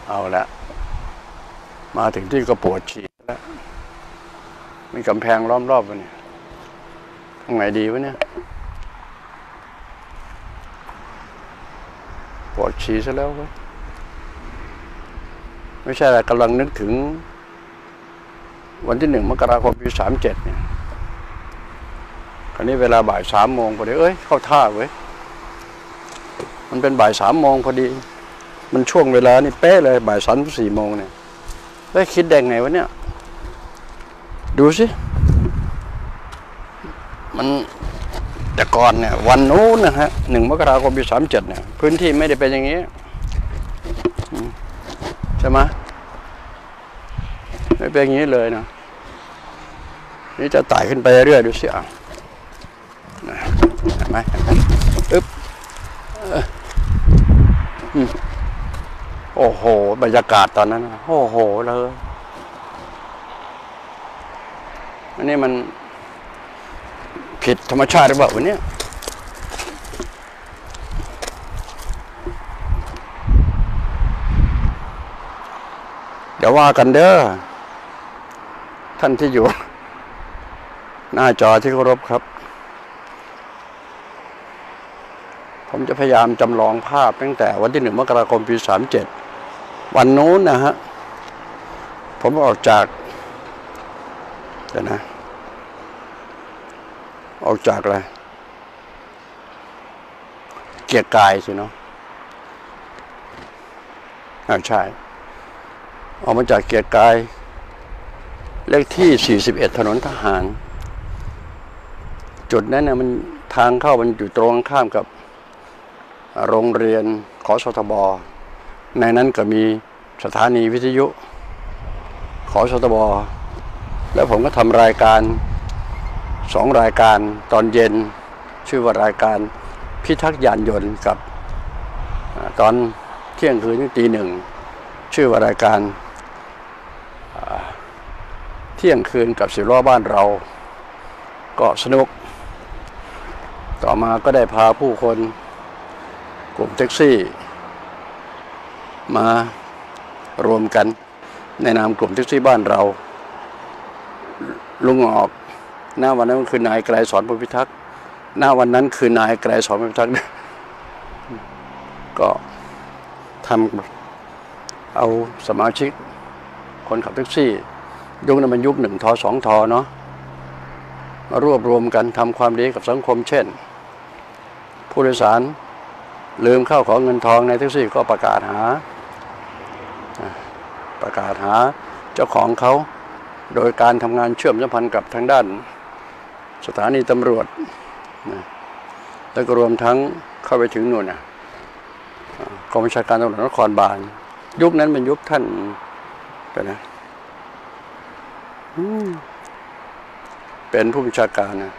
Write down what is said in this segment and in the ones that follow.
เอาละมาถึงที่ก็ปวดฉี่แล้วมีกำแพงล้อมรอบวะเนี่ยทางไหนดีวะเนี่ยปวดฉี่ซะแล้ววะไม่ใช่อะไรกำลังนึกถึงวันที่1 มกราคม ปี 37เนี่ยคราวนี้เวลาบ่าย 3 โมงพอดีเข้าท่าเว้ยมันเป็นบ่าย 3 โมงพอดีมันช่วงเวลานี่เป๊ะเลยบ่าย 3-4 โมงเนี่ยคิดแดงไงวะเนี่ยดูสิมันแต่ก่อนเนี่ยวันนู้นนะฮะ1 มกราคม ปี 37เนี่ยพื้นที่ไม่ได้เป็นอย่างนี้ใช่ไหมไม่เป็นอย่างนี้เลยนะนี่จะไต่ขึ้นไปเรื่อยดูสิเห็นไหมโอ้โหบรรยากาศตอนนั้นโอ้โหเลยอันนี้มันผิดธรรมชาติหรือเปล่าวันนี้เดี๋ยวว่ากันเด้อท่านที่อยู่หน้าจอที่เคารพครับผมจะพยายามจำลองภาพตั้งแต่วันที่1 มกราคม ปี 37วันนู้นนะฮะผมออกจากเดี๋ยวนะออกจากอะไรเกียรติกายสิเนาะใช่ออกมาจากเกียรติกายเลขที่41ถนนทหารจุดนั้นนะมันทางเข้ามันอยู่ตรงข้ามกับโรงเรียนขสทบในนั้นก็มีสถานีวิทยุขสทบแล้วผมก็ทำรายการ2 รายการตอนเย็นชื่อว่ารายการพิทักษ์ยานยนต์กับตอนเที่ยงคืนถึงตี 1ชื่อว่ารายการเที่ยงคืนกับ10 ล้อบ้านเราก็สนุกต่อมาก็ได้พาผู้คนกลุ่มแท็กซี่มารวมกันในนามกลุ่มแท็กซี่บ้านเราลุงออกหน้าวันนั้นคือนายไกรสอนพลพิทักษ์หน้าวันนั้นคือนายไกรสอนพลพิทักษ์ก็ทำเอาสมาชิกคนขับแท็กซี่ยุคนั้นมันยุค1 ท 2 ทเนาะมารวบรวมกันทำความดีกับสังคมเช่นผู้โดยสารลืมข้าวของเงินทองในแท็กซี่ก็ประกาศหาเจ้าของเขาโดยการทำงานเชื่อมสัมพันธ์กับทางด้านสถานีตำรวจแล้วก็รวมทั้งเข้าไปถึงนู่นกองบัญชาการตำรวจนครบาลยุคนั้นเป็นยุคท่านเป็นผู้บัญชาการนะ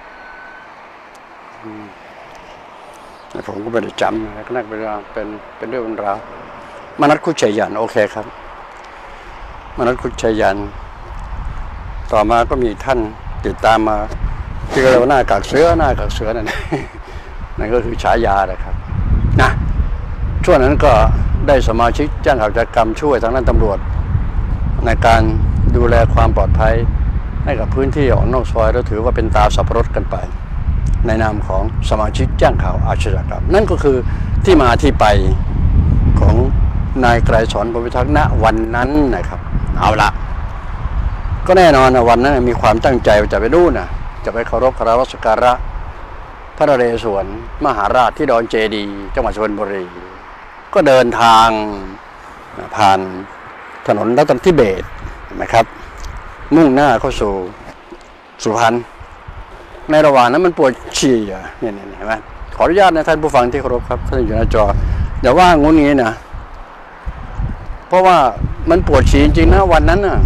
ผมก็ไม่ได้จำก็น่าเป็นเรื่องเป็นเรื่องราวมนัส คุชัยยันโอเคครับมนัส คุชัยยันต่อมาก็มีท่านติดตามมาที่เรียกว่าหน้ากากเสือนั่นก็คือฉายานะครับนะช่วงนั้นก็ได้สมาชิกแจ้งข่าวกิจกรรมช่วยทางด้านตำรวจในการดูแลความปลอดภัยให้กับพื้นที่ออกนอกซอยแล้วถือว่าเป็นตาสับปะรดกันไปในนามของสมาชิกแจ้งข่าวอาชญากรรมนั่นก็คือที่มาที่ไปของนายไกรสอนพลพิทักษ์ณวันนั้นนะครับเอาละก็แน่นอนนะวันนั้นมีความตั้งใจจะไปดูจะไปเคารพคารวะสักการะพระนเรศวรมหาราชที่ดอนเจดีจังหวัดชลบุรีก็เดินทางผ่านถนนรัตนทิเบศนะครับมุ่งหน้าเข้าสู่สุพรรณในระหว่างนั้นมันปวดฉี่เนี่ยเห็นไหมขออนุญาตนะท่านผู้ฟังที่เคารพครับท่านอยู่หน้าจออย่าว่างุ้นงี้นะเพราะว่ามันปวดฉี่จริงๆนะวันนั้นนะ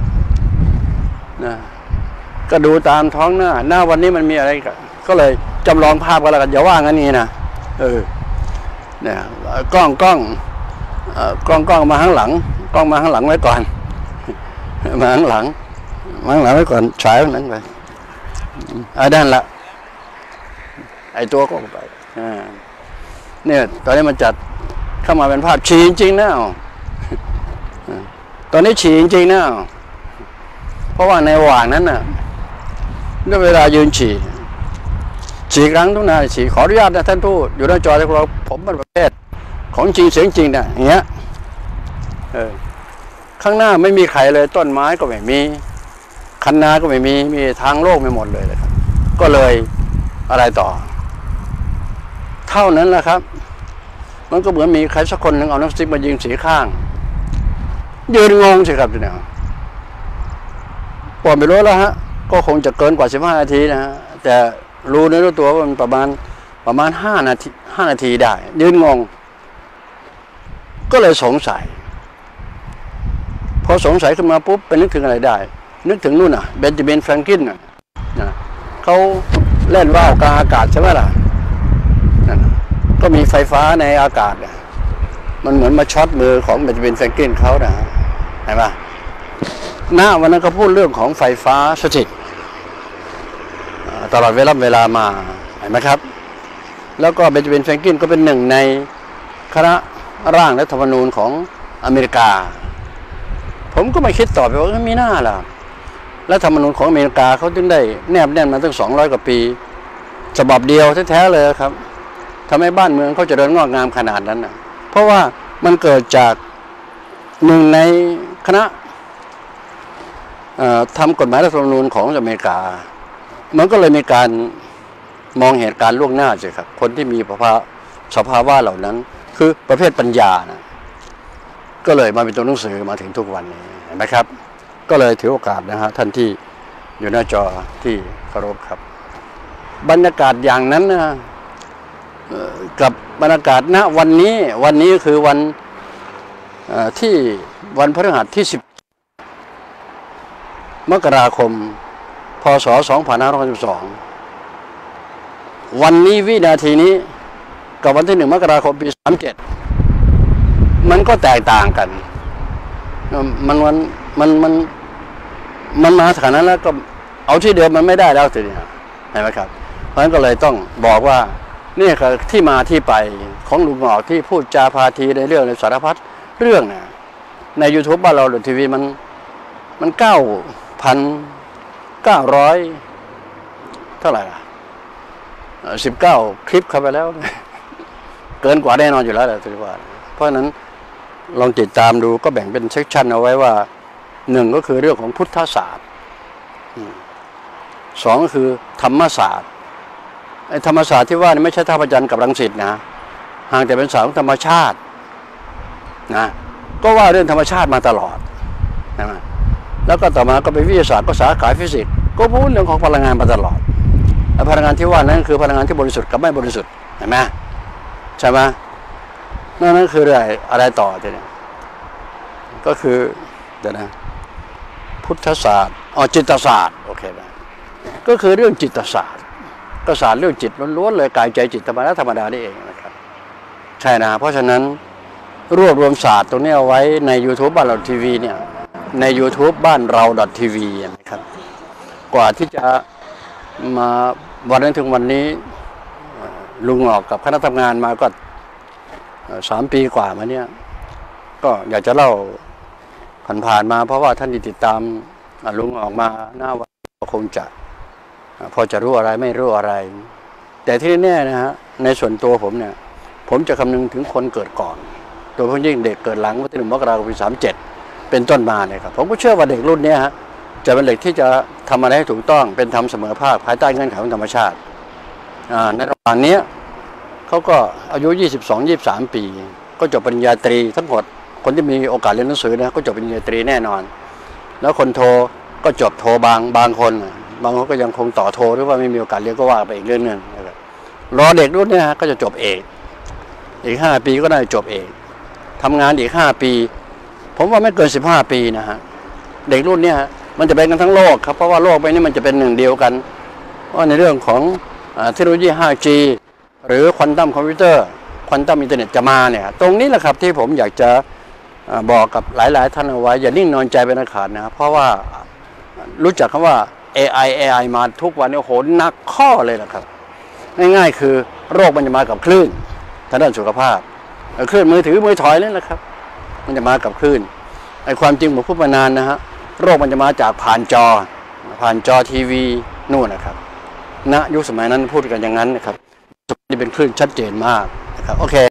ก็ดูตามท้องหน้าวันนี้มันมีอะไรก็เลยจำลองภาพกันแล้วกันอย่าว่างั้นนี่นะเนี่ยกล้องมาข้างหลังกล้องมาข้างหลังไว้ก่อนมาข้างหลังไว้ก่อนฉายตรงนั้นไปด้านละไอตัวก็ไปเนี่ยตอนนี้มันจัดเข้ามาเป็นภาพฉี่จริงๆนะตอนนี้ฉี่จริงๆนะเพราะว่าในระหว่างนั้นน่ะด้วยเวลายืนฉี่ครั้งทุกนาฉี่ขออนุญาตนะท่านทูตอยู่หน้าจอที่เราผมเป็นประเภทของจริงเสียงจริงนะอย่างเงี้ยข้างหน้าไม่มีใครเลยต้นไม้ก็ไม่มีคันนาก็ไม่มีทางโล่งไม่หมดเลยครับก็เลยอะไรต่อเท่านั้นแหละครับมันก็เหมือนมีใครสักคนหนึ่งเอาน้ำสติ๊กมายิงสีข้างยืนงงสิครับเนี่ยปอดไม่รู้แล้วฮะก็คงจะเกินกว่า15 นาทีนะฮะแต่รู้ในตัวว่ามันประมาณ5 นาทีได้ยืนงงก็เลยสงสัยพอสงสัยขึ้นมาปุ๊บไปนึกถึงอะไรได้นึกถึงนู่นน่ะเบนจามินแฟรงกินน่ะเขาเล่นว่าวกลางอากาศใช่ไหมล่ะก็มีไฟฟ้าในอากาศมันเหมือนมาช็อตมือของเบนจามินแฟรงกินเขานะเห็นปะหน้าวันนั้นก็พูดเรื่องของไฟฟ้าสถิตตลอดเวลามาเห็นไหมครับแล้วก็เบนจามินแฟรงกินก็เป็นหนึ่งในคณะร่างรัฐธรรมนูญของอเมริกาผมก็ไม่คิดต่อไปว่ามีหน้าล่ะรัฐธรรมนูญของอเมริกาเขาถึงได้แนบแน่นมาตั้ง200 กว่าปีฉบับเดียวแท้ๆเลยครับทำให้บ้านเมืองเขาเจริญงอกงามขนาดนั้นนะเพราะว่ามันเกิดจากหนึ่งในคณะทำกฎหมายรัฐธรรมนูญของอเมริกามันก็เลยมีการมองเหตุการณ์ล่วงหน้าใช่ครับคนที่มีสภาวะเหล่านั้นคือประเภทปัญญานะก็เลยมาเป็นตัวหนังสือมาถึงทุกวันนี้เห็นไหมครับก็เลยถือโอกาสนะฮะท่านที่อยู่หน้าจอที่เคารพครับบรรยากาศอย่างนั้นนะกับบรรยากาศณวันนี้คือวันที่วันพฤหัสที่10 มกราคมพศ2512วันนี้วินาทีนี้กับวันที่1 มกราคมปี37มันก็แตกต่างกันมันมาขนาดนั้นแล้วก็เอาที่เดิมมันไม่ได้แล้วทีนี้เห็นไหมครับเพราะฉะนั้นก็เลยต้องบอกว่านี่คือที่มาที่ไปของลุงหงอกที่พูดจาพาทีในเรื่องในสารพัดเรื่องนะใน YouTube บ้านเราหรือทีวีมัน 9,900 เท่าไหร่ล่ะ19 คลิปเข้าไปแล้วเกินกว่าแน่นอนอยู่แล้วแหละถือว่าเพราะฉะนั้นลองติดตามดูก็แบ่งเป็นเซกชันเอาไว้ว่า1ก็คือเรื่องของพุทธศาสตร์2ก็คือธรรมศาสตร์ไอ้ธรรมศาสตร์ที่ว่านี่ไม่ใช่ท่าพระจันทร์กับรังสิตนะห่างแต่เป็นศาสตร์ของธรรมชาตินะก็ว่าเรื่องธรรมชาติมาตลอดนะแล้วก็ต่อมาก็เป็นวิทยาศาสตร์ก็สาขาฟิสิกส์ก็พูดเรื่องของพลังงานมาตลอดและพลังงานที่ว่านั้นคือพลังงานที่บริสุทธิ์กับไม่บริสุทธิ์เห็นไหมใช่ไหมนั่นคืออะไรต่อทีนี้ก็คือเดี๋ยวนะพุทธศาสตร์จิตศาสตร์โอเคไหมก็คือเรื่องจิตศาสตร์ก็ศาสตร์เรื่องจิตล้วนๆเลยกายใจจิตธรรมดานี่เองนะครับใช่นะเพราะฉะนั้นรวบรวมศาสตร์ตรงนี้เอาไว้ใน YouTube บ้านเราทีวีเนี่ยใน YouTube บ้านเรา .tv นะครับกว่าที่จะมาวันนั้นถึงวันนี้ลุงหงอกกับคณะทำงานมาก็3 ปีกว่ามาเนี่ยก็อยากจะเล่าผ่านมาเพราะว่าท่านที่ติดตามลุงหงอกมาหน้าวันก็คงจะพอจะรู้อะไรไม่รู้อะไรแต่ที่แน่นะฮะในส่วนตัวผมเนี่ยผมจะคำนึงถึงคนเกิดก่อนโดยเฉพาะยิ่งเด็กเกิดหลังวันที่1 มกราคมปี37เป็นต้นมาเนี่ยครับผมก็เชื่อว่าเด็กรุ่นนี้ฮะจะเป็นเด็กที่จะทำอะไรให้ถูกต้องเป็นธรรมเสมอภาคภายใต้เงื่อนไขของธรรมชาติในระหว่างนี้เขาก็อายุ 22-23 ปีก็จบปริญญาตรีทั้งหมดคนที่มีโอกาสเรียนหนังสือนะก็จบปริญญาตรีแน่นอนแล้วคนโทก็จบโทบางคนก็ยังคงต่อโทหรือว่าไม่มีโอกาสเรียนก็ว่าไปอีกเรื่องนึงนะครับรอเด็กรุ่นนี้ก็จะจบเอกอีก5 ปีก็ได้จบเอกทำงานอีก5 ปีผมว่าไม่เกิน15 ปีนะฮะเด็กรุ่นนี้มันจะเป็นกันทั้งโลกครับเพราะว่าโลกใบนี้มันจะเป็นหนึ่งเดียวกันว่าในเรื่องของเทคโนโลยี 5G หรือควอนตัมคอมพิวเตอร์ควอนตัมอินเทอร์เน็ตจะมาเนี่ยตรงนี้แหละครับที่ผมอยากจะบอกกับหลายๆท่านเอาไว้อย่านิ่งนอนใจเป็นอันขาดนะครับเพราะว่ารู้จักคำว่า AI มาทุกวันนี้โหนักข้อเลยนะครับง่ายๆคือโรคมันจะมากับคลื่นทางด้านสุขภาพคลื่นมือถือมือถอยนั่นแหละครับมันจะมากับคลื่นไอ้ความจริงผมพูดมานานนะฮะโรคมันจะมาจากผ่านจอทีวีนู่นนะครับณยุคสมัยนั้นพูดกันอย่างนั้นนะครับนี่เป็นคลื่นชัดเจนมากนะครับโอเค